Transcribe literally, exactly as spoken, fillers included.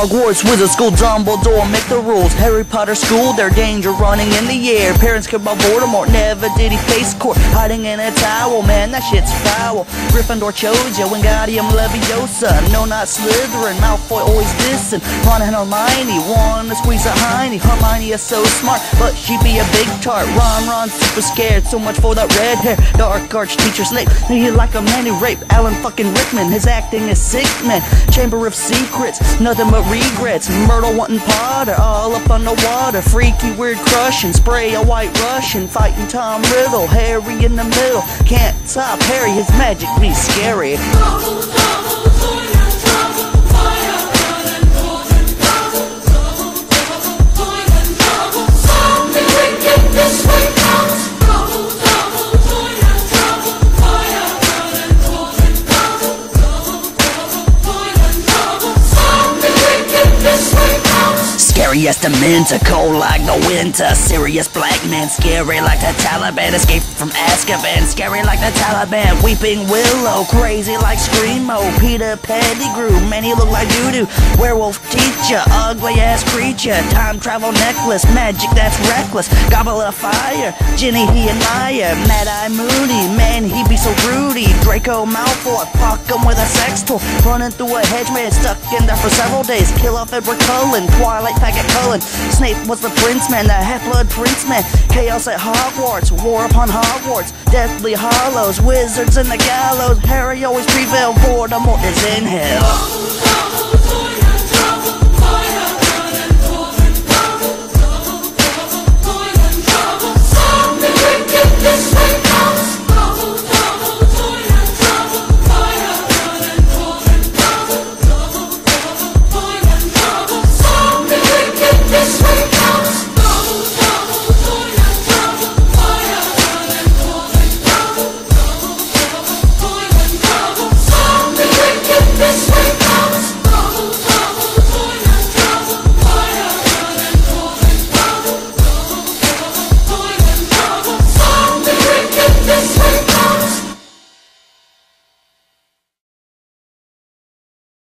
Hogwarts, Wizard School, Dumbledore make the rules. Harry Potter School, their danger running in the air. Parents care about Voldemort, never did he face court. Hiding in a towel, man, that shit's foul. Gryffindor chose ya, Wingardium Leviosa. No, not Slytherin, Malfoy always dissing. Ron and Hermione wanna squeeze a hiney. Hermione is so smart, but she be a big tart. Ron, Ron super scared, so much for that red hair. Dark arch teacher Snape, he like a man who raped Alan fucking Rickman. His acting is sick, man. Chamber of Secrets, nothing but regrets. Myrtle wanting Potter, all up on the water. Freaky weird crushing, spray a white Russian. Fighting Tom Riddle, Harry in the middle. Can't stop Harry, his magic be scary. Double, double, toilet, double, fire, burning, golden, double, double, double, toilet, double. Something wicked this way comes. Double, double, toilet, double, fire, burning, golden, double, double, double, toilet, double. Something wicked this way comes. Scary as Dementor, cold like the winter. Serious black man, scary like the Taliban. Escape from Azkaban, scary like the Taliban. Weeping Willow, crazy like Screamo. Peter Pettigrew, man he look like doo-doo. Werewolf teacher, ugly ass creature. Time travel necklace, magic that's reckless. Gobble of fire, Ginny he admire. Mad-Eye Moody, man he be so broody. Draco Malfoy, fuck him with a sex toy. Running through a hedge man, stuck in there for several days. Kill off Edward Cullen, Twilight faggot Cullen. Snape was the prince man, the half-blood prince man. Chaos at Hogwarts, war upon Hogwarts. Deathly Hallows, wizards in the gallows. Harry always prevailed, Voldemort is in hell. Double, double, toilet.